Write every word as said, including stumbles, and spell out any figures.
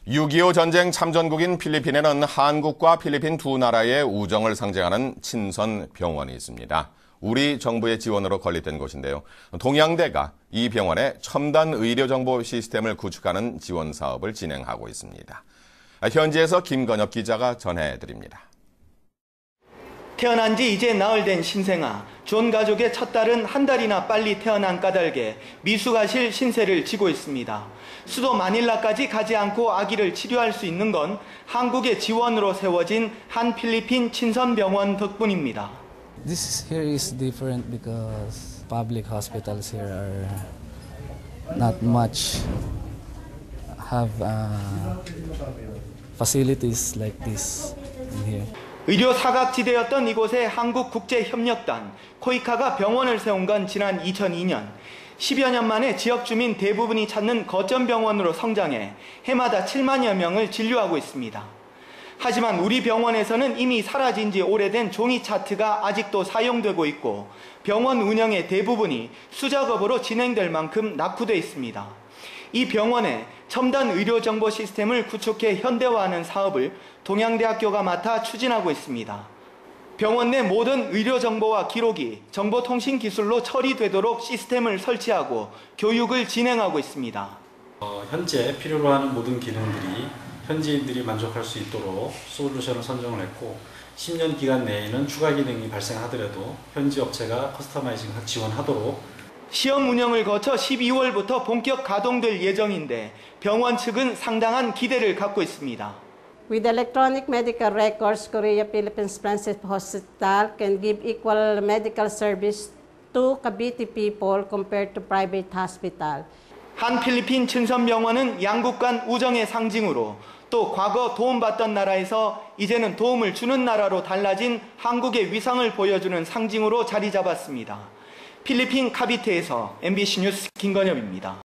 육이오 전쟁 참전국인 필리핀에는 한국과 필리핀 두 나라의 우정을 상징하는 친선 병원이 있습니다. 우리 정부의 지원으로 건립된 곳인데요. 동양대가 이 병원에 첨단 의료정보 시스템을 구축하는 지원 사업을 진행하고 있습니다. 현지에서 김건엽 기자가 전해드립니다. 태어난 지 이제 나흘 된 신생아, 존 가족의 첫 딸은 한 달이나 빨리 태어난 까닭에 미숙아실 신세를 지고 있습니다. 수도 마닐라까지 가지 않고 아기를 치료할 수 있는 건 한국의 지원으로 세워진 한 필리핀 친선병원 덕분입니다. This here is different because public hospitals here are not much have uh, facilities like this in here. 의료 사각지대였던 이곳에 한국국제협력단 코이카가 병원을 세운 건 지난 이천이 년. 십여 년 만에 지역 주민 대부분이 찾는 거점 병원으로 성장해 해마다 칠만여 명을 진료하고 있습니다. 하지만 우리 병원에서는 이미 사라진 지 오래된 종이 차트가 아직도 사용되고 있고 병원 운영의 대부분이 수작업으로 진행될 만큼 낙후돼 있습니다. 이 병원에 첨단 의료정보 시스템을 구축해 현대화하는 사업을 동양대학교가 맡아 추진하고 있습니다. 병원 내 모든 의료정보와 기록이 정보통신기술로 처리되도록 시스템을 설치하고 교육을 진행하고 있습니다. 어, 현재 필요로 하는 모든 기능들이 현지인들이 만족할 수 있도록 솔루션을 선정을 했고 십 년 기간 내에는 추가 기능이 발생하더라도 현지 업체가 커스터마이징 지원하도록 시험 운영을 거쳐 십이월부터 본격 가동될 예정인데 병원 측은 상당한 기대를 갖고 있습니다. With electronic medical records, Korea Philippines Francis Hospital can give equal medical service to Cavite people compared to private hospital. 한 필리핀 친선병원은 양국 간 우정의 상징으로 또 과거 도움받던 나라에서 이제는 도움을 주는 나라로 달라진 한국의 위상을 보여주는 상징으로 자리 잡았습니다. 필리핀 카비테에서 엠비씨 뉴스 김건엽입니다.